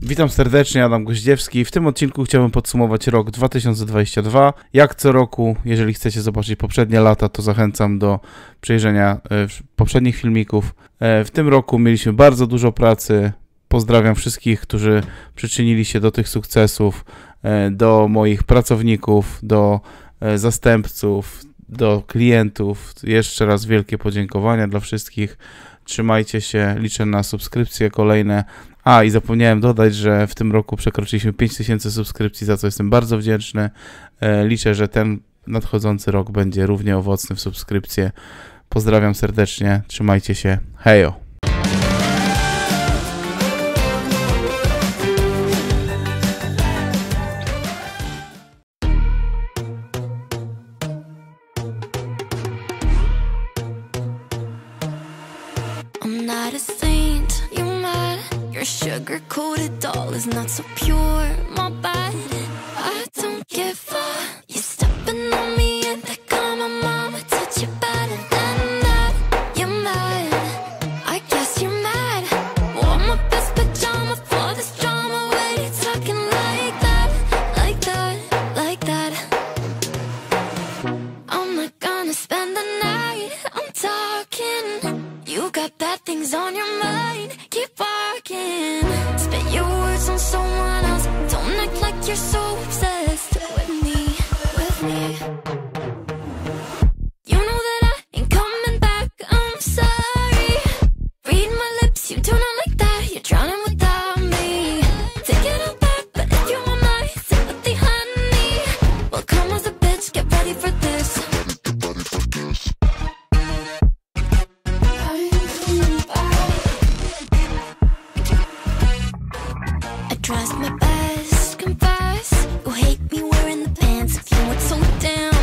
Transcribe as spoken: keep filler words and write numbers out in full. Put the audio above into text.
Witam serdecznie, Adam Goździewski. W tym odcinku chciałbym podsumować rok dwa tysiące dwudziesty drugi. Jak co roku, jeżeli chcecie zobaczyć poprzednie lata, to zachęcam do przejrzenia poprzednich filmików. W tym roku mieliśmy bardzo dużo pracy. Pozdrawiam wszystkich, którzy przyczynili się do tych sukcesów, do moich pracowników, do zastępców, do klientów. Jeszcze raz wielkie podziękowania dla wszystkich. Trzymajcie się, liczę na subskrypcje kolejne. A, i zapomniałem dodać, że w tym roku przekroczyliśmy pięć tysięcy subskrypcji, za co jestem bardzo wdzięczny. Liczę, że ten nadchodzący rok będzie równie owocny w subskrypcje. Pozdrawiam serdecznie, trzymajcie się, hejo! Sugar-coated doll is not so pure, my bad. I don't give up. You're stepping on me and they call my mama, touch you better than that. You're mad, I guess you're mad. Wore my best pajama for this drama. Why you talking like that, like that, like that? I'm not gonna spend the night. I'm talking. You got bad things on your mind. Keep walking. Spit your words on someone else. Don't act like you're so obsessed with me, with me. You know that I ain't coming back, I'm sorry. Read my lips, you do not like that. You're drowning without me. Take it all back, but if you want my sympathy, honey, well, come as a bitch, get ready for this. Tries my best, confess. You hate me wearing the pants. If you weren't so damn